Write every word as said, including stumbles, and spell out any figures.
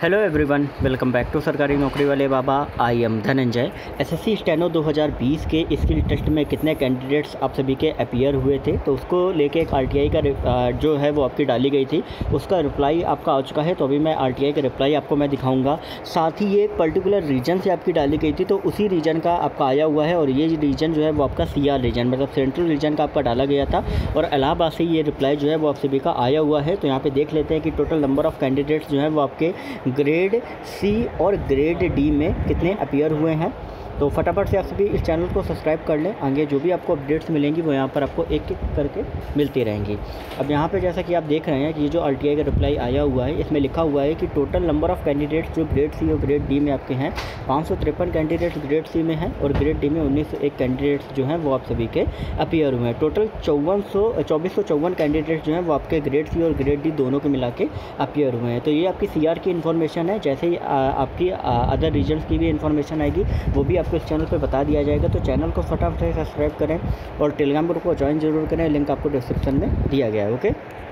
Hello everyone, welcome back to सरकारी नौकरी वाले बाबा। I am Dhananjay. SSC steno दो हज़ार बीस के स्किल टेस्ट में कितने कैंडिडेट्स आप सभी के अपीयर हुए थे, तो उसको लेके एक आरटीआई का जो है वो आपकी डाली गई थी, उसका रिप्लाई आपका आ चुका है। तो अभी मैं आरटीआई का रिप्लाई आपको मैं दिखाऊंगा। साथ ही ये एक पर्टिकुलर रीजन से आपकी डाली गई थी, तो उसी रीजन का आपका आया हुआ है। और ये रीजन जो है वो आपका सी आर रीजन, मतलब सेंट्रल रीजन का आपका डाला गया था, और इलाहाबाद से ये रिप्लाई जो है वो आप सभी का आया हुआ है। तो यहाँ पे देख लेते हैं कि टोटल नंबर ऑफ़ कैंडिडेट्स जो है वो आपके ग्रेड सी और ग्रेड डी में कितने अपीयर हुए हैं। तो फटाफट से आप सभी इस चैनल को सब्सक्राइब कर लें। आगे जो भी आपको अपडेट्स मिलेंगी वो यहाँ पर आपको एक एक करके मिलती रहेंगी। अब यहाँ पे जैसा कि आप देख रहे हैं कि ये जो आरटीआई का रिप्लाई आया हुआ है, इसमें लिखा हुआ है कि टोटल नंबर ऑफ़ कैंडिडेट्स जो ग्रेड सी और ग्रेड डी में आपके हैं, पाँच सौ तिरपन कैंडिडेट्स ग्रेड सी में हैं और ग्रेड डी में उन्नीस सौ एक कैंडिडेट्स जो हैं वो आप सभी के अपीयर हुए हैं। टोटल चौवन सौ चौबीस सौ चौवन कैंडिडेट्स जो हैं वो आपके ग्रेड सी और ग्रेड डी दोनों के मिला के अपीयर हुए हैं। तो ये आपकी सी आर की इन्फॉर्मेशन है। जैसे ही आपकी अदर रीजन्स की भी इन्फॉर्मेशन आएगी वो भी आपको इस चैनल पर बता दिया जाएगा। तो चैनल को फटाफट से सब्सक्राइब करें और टेलीग्राम ग्रुप को ज्वाइन जरूर करें। लिंक आपको डिस्क्रिप्शन में दिया गया है। ओके।